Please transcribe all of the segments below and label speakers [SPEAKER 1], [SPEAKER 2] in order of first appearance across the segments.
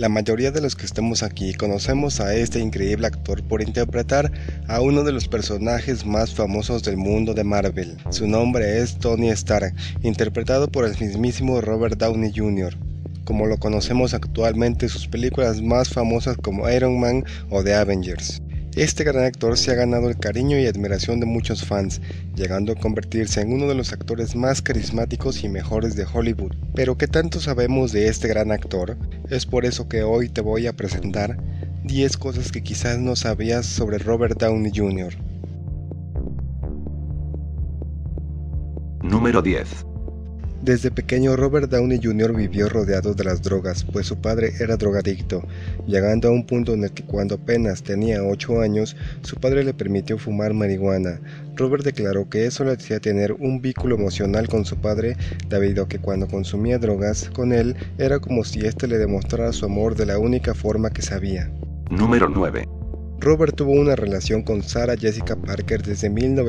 [SPEAKER 1] La mayoría de los que estamos aquí conocemos a este increíble actor por interpretar a uno de los personajes más famosos del mundo de Marvel. Su nombre es Tony Stark, interpretado por el mismísimo Robert Downey Jr. Como lo conocemos actualmente, sus películas más famosas como Iron Man o The Avengers. Este gran actor se ha ganado el cariño y admiración de muchos fans, llegando a convertirse en uno de los actores más carismáticos y mejores de Hollywood. Pero ¿qué tanto sabemos de este gran actor? Es por eso que hoy te voy a presentar 10 cosas que quizás no sabías sobre Robert Downey Jr.
[SPEAKER 2] Número 10.
[SPEAKER 1] Desde pequeño Robert Downey Jr. vivió rodeado de las drogas, pues su padre era drogadicto, llegando a un punto en el que cuando apenas tenía 8 años, su padre le permitió fumar marihuana. Robert declaró que eso le hacía tener un vínculo emocional con su padre, debido a que cuando consumía drogas con él, era como si éste le demostrara su amor de la única forma que sabía.
[SPEAKER 2] Número 9.
[SPEAKER 1] Robert tuvo una relación con Sarah Jessica Parker desde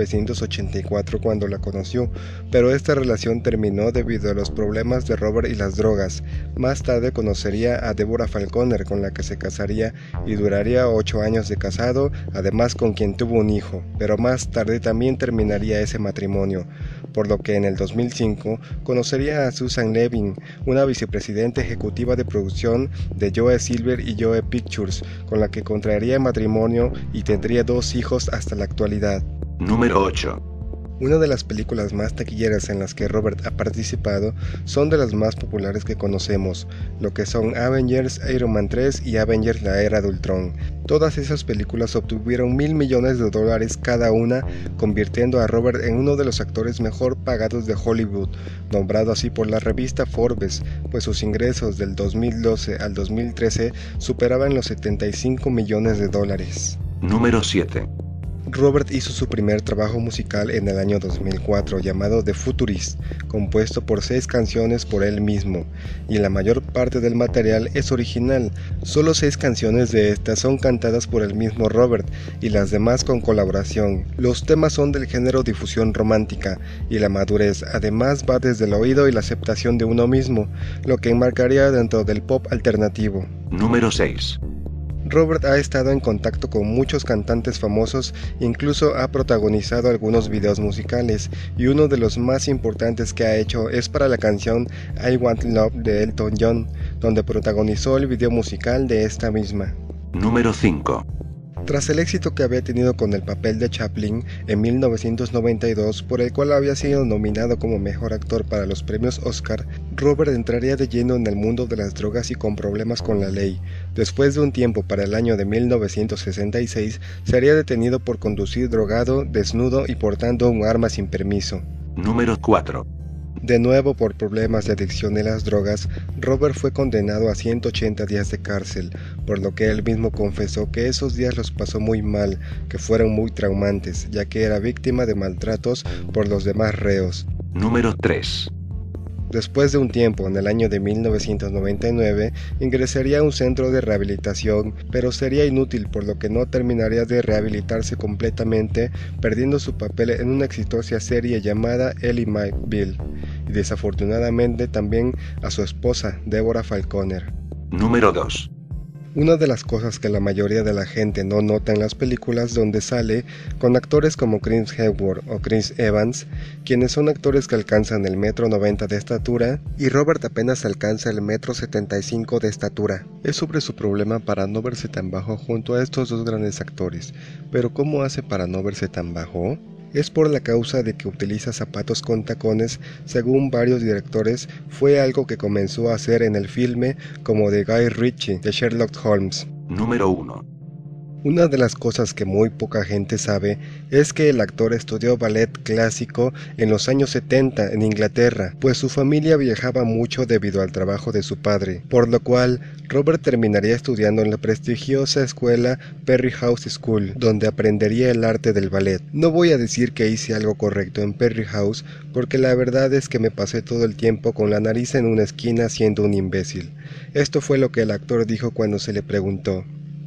[SPEAKER 1] 1984 cuando la conoció, pero esta relación terminó debido a los problemas de Robert y las drogas. Más tarde conocería a Deborah Falconer, con la que se casaría y duraría 8 años de casado, además con quien tuvo un hijo, pero más tarde también terminaría ese matrimonio, por lo que en el 2005 conocería a Susan Levin, una vicepresidenta ejecutiva de producción de Joe Silver y Joe Pictures, con la que contraería matrimonio y tendría 2 hijos hasta la actualidad.
[SPEAKER 2] Número 8.
[SPEAKER 1] Una de las películas más taquilleras en las que Robert ha participado son de las más populares que conocemos, lo que son Avengers, Iron Man 3 y Avengers La Era de Ultron. Todas esas películas obtuvieron $1.000 millones cada una, convirtiendo a Robert en uno de los actores mejor pagados de Hollywood, nombrado así por la revista Forbes, pues sus ingresos del 2012 al 2013 superaban los $75 millones.
[SPEAKER 2] Número 7.
[SPEAKER 1] Robert hizo su primer trabajo musical en el año 2004 llamado The Futurist, compuesto por 6 canciones por él mismo, y la mayor parte del material es original. Solo 6 canciones de estas son cantadas por el mismo Robert y las demás con colaboración. Los temas son del género difusión romántica y la madurez, además va desde el oído y la aceptación de uno mismo, lo que enmarcaría dentro del pop alternativo.
[SPEAKER 2] Número 6.
[SPEAKER 1] Robert ha estado en contacto con muchos cantantes famosos, incluso ha protagonizado algunos videos musicales, y uno de los más importantes que ha hecho es para la canción I Want Love de Elton John, donde protagonizó el video musical de esta misma.
[SPEAKER 2] Número 5.
[SPEAKER 1] Tras el éxito que había tenido con el papel de Chaplin en 1992, por el cual había sido nominado como mejor actor para los premios Oscar, Robert entraría de lleno en el mundo de las drogas y con problemas con la ley. Después de un tiempo, para el año de 1966, sería detenido por conducir drogado, desnudo y portando un arma sin permiso.
[SPEAKER 2] Número 4.
[SPEAKER 1] De nuevo por problemas de adicción a las drogas, Robert fue condenado a 180 días de cárcel, por lo que él mismo confesó que esos días los pasó muy mal, que fueron muy traumantes, ya que era víctima de maltratos por los demás reos.
[SPEAKER 2] Número 3.
[SPEAKER 1] Después de un tiempo, en el año de 1999, ingresaría a un centro de rehabilitación, pero sería inútil, por lo que no terminaría de rehabilitarse completamente, perdiendo su papel en una exitosa serie llamada Ally McBeal, y desafortunadamente también a su esposa, Deborah Falconer.
[SPEAKER 2] Número 2.
[SPEAKER 1] Una de las cosas que la mayoría de la gente no nota en las películas donde sale con actores como Chris Hemsworth o Chris Evans, quienes son actores que alcanzan el 1,90 m de estatura, y Robert apenas alcanza el 1,75 m de estatura. Es sobre su problema para no verse tan bajo junto a estos dos grandes actores, pero ¿cómo hace para no verse tan bajo? Es por la causa de que utiliza zapatos con tacones. Según varios directores, fue algo que comenzó a hacer en el filme como de Guy Ritchie de Sherlock Holmes.
[SPEAKER 2] Número 1.
[SPEAKER 1] Una de las cosas que muy poca gente sabe es que el actor estudió ballet clásico en los años 70 en Inglaterra, pues su familia viajaba mucho debido al trabajo de su padre, por lo cual Robert terminaría estudiando en la prestigiosa escuela Perry House School, donde aprendería el arte del ballet. No voy a decir que hice algo correcto en Perry House, porque la verdad es que me pasé todo el tiempo con la nariz en una esquina siendo un imbécil. Esto fue lo que el actor dijo cuando se le preguntó.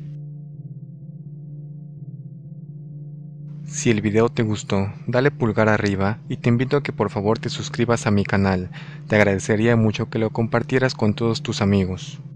[SPEAKER 3] Si el video te gustó, dale pulgar arriba y te invito a que por favor te suscribas a mi canal. Te agradecería mucho que lo compartieras con todos tus amigos.